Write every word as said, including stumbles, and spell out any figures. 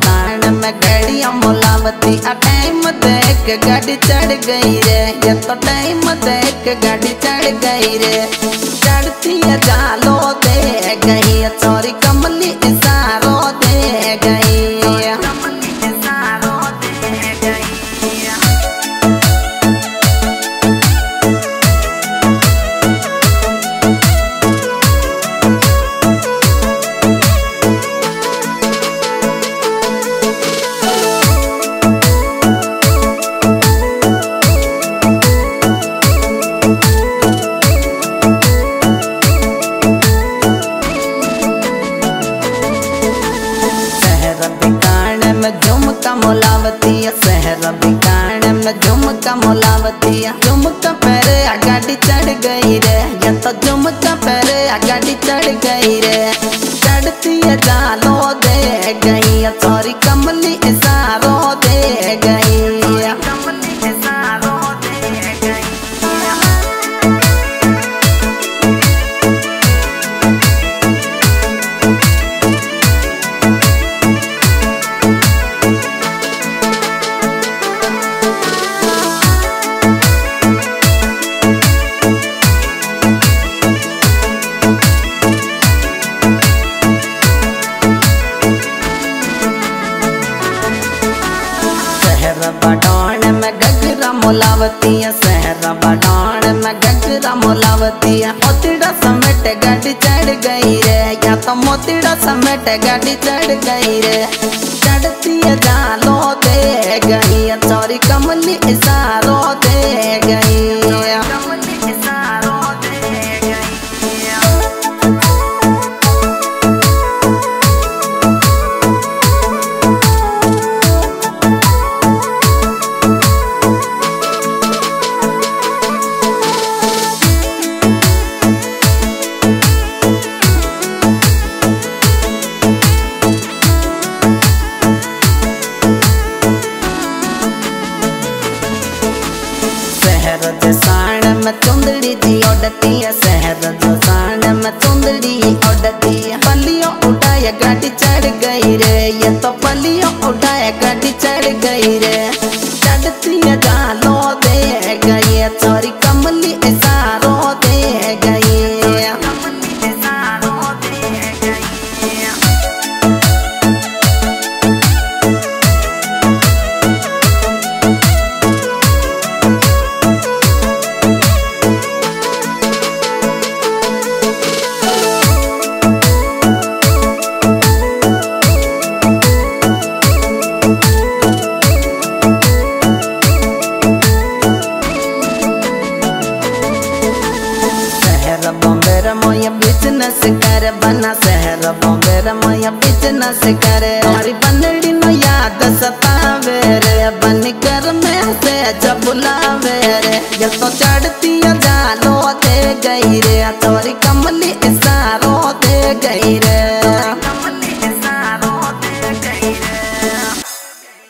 बितान में गाड़ियां मोलावती आ टाइम देख गाड़ी चढ़ गई रे। ये तो टाइम देख गाड़ी चढ़ गई रे। चढ़ती है जालो दे गई चोरी कमली इशारो दे गई। झुमका मोलावती शहर बिकाने में झुमका मोलावती झुमका पैरे गाड़ी चढ़ गई रे। या तो झुमका पैरे गाड़ी चढ़ गई रे। चढ़ती है जालो दे गई चोरी कमली इशारो दे गई। बटान में गगरा मोलावती शहर बटान में गगरा मोलावती मोतीड़ा समेट गाड़ी चढ़ गई रे। या तो मोतीड़ा समेट गाड़ी चढ़ गई रे। चढ़ती है जालो दे गई चोरी कमली इशारो दे गई। शहर जसान में चुंदड़ी थी ओडती शहर जसान में चुंदड़ी ओडती पलियों उठाया गाड़ी चढ़ गई रे। ये तो पलियों उठाया गाड़ी चढ़ गई रे। चढ़ती है जालो दे गई चोरी